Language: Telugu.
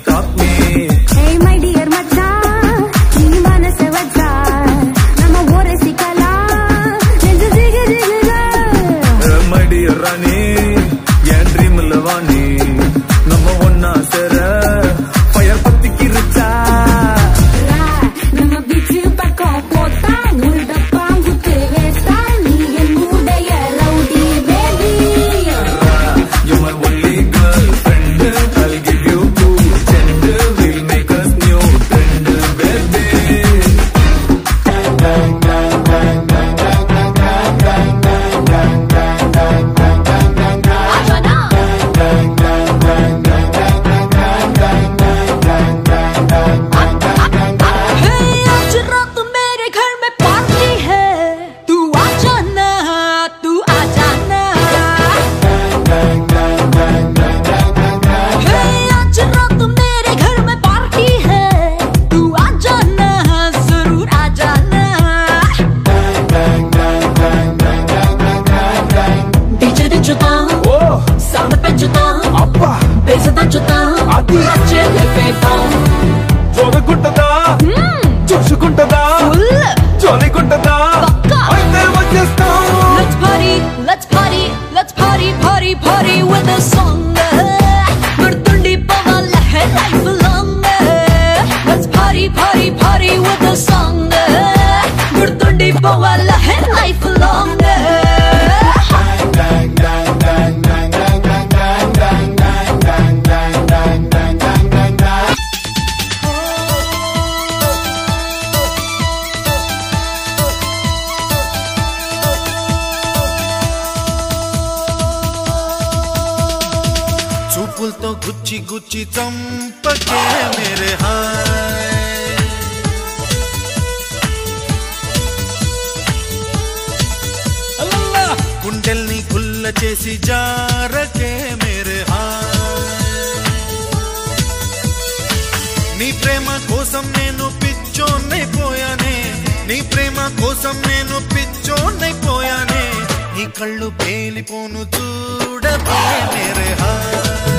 top me. Hey my dear macha, nee manase vacha, nama oresikala, nenju jiga jiga. My dear Rani, yan dream lavani, nama onna sera, fire patti kircha. Nama beach pakko pota, mulda pangu tevesta, nee mudaya rowdy baby. You're my only girlfriend, I'll give you cool tend, we'll make us new trend, baby. చూడకుంటదా చూసుకుంటదా చోలికుంటదా అయితే వచ్చేస్తాం. Let's party, let's party, party, party with a song. గుర్తుండి పోవాల life long. Let's party, party, party with a song. గుర్తుండి పోవాల life long. చూపులతో గుచ్చి గుచ్చి చంపకే మేరే హాయ్, గుండెల్ని గుల్ల చేసి జారకే మేరే హాయ్. నీ ప్రేమ కోసం నేను పిచ్చోన్నైపోయానే, నీ ప్రేమ కోసం నేను పిచ్చోన్నైపోయానే, నీ కళ్ళు పేలిపోను చూడకే మేరే హాయ్.